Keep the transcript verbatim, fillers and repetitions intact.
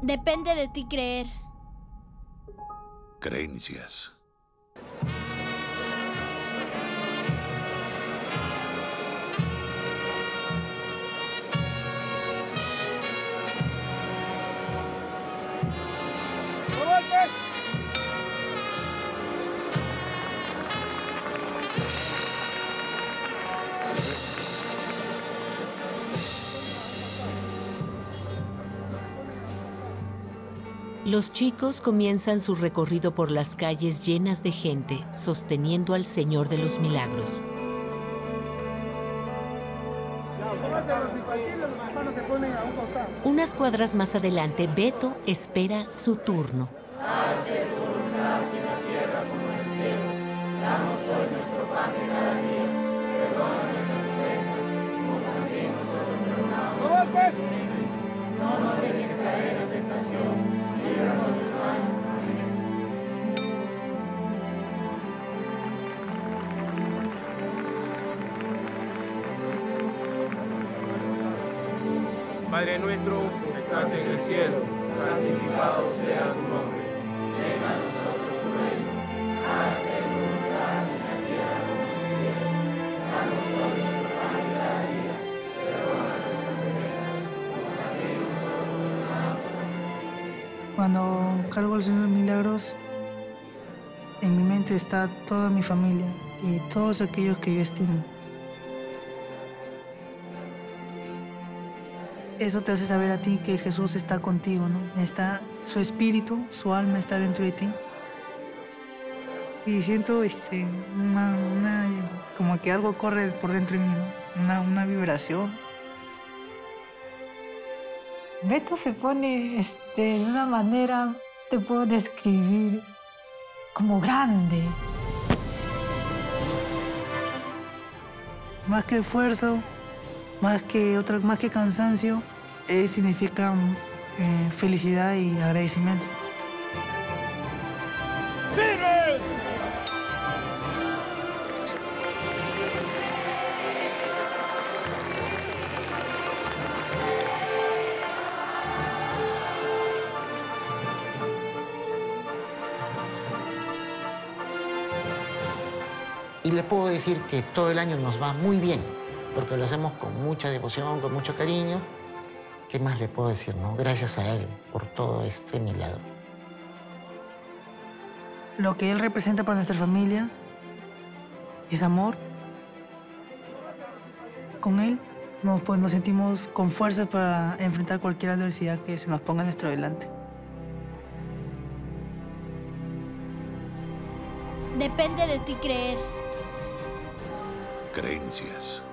Depende de ti creer. Creencias. Los chicos comienzan su recorrido por las calles llenas de gente, sosteniendo al Señor de los Milagros. Unas cuadras más adelante, Beto espera su turno. Hágase tu voluntad en la tierra como en el cielo. Danos hoy nuestro pan de cada día. Perdona nuestras ofensas, como también nosotros perdonamos. No nos dejes caer en la tentación. Líbranos del mal. Amén. Padre nuestro, que estás en el cielo, santificado sea tu nombre. Venga a nosotros tu reino. Hágase tu voluntad en la tierra como en el cielo. Danos hoy nuestro pan de cada día. Perdona nuestras ofensas, como también nosotros perdonamos. Cuando cargo al Señor de Milagros, en mi mente está toda mi familia y todos aquellos que yo estimo. Eso te hace saber a ti que Jesús está contigo, ¿no? Está, su espíritu, su alma está dentro de ti. Y siento este, una, una, como que algo corre por dentro de mí, ¿no? Una, una vibración. Beto se pone este, de una manera, te puedo describir, como grande. Más que esfuerzo, más que, otra, más que cansancio, eh, significa eh, felicidad y agradecimiento. ¡Firme! Y le puedo decir que todo el año nos va muy bien, porque lo hacemos con mucha devoción, con mucho cariño. ¿Qué más le puedo decir, no? Gracias a Él por todo este milagro. Lo que Él representa para nuestra familia es amor. Con Él nos, pues, nos sentimos con fuerza para enfrentar cualquier adversidad que se nos ponga en nuestro delante. Depende de ti creer. Creencias.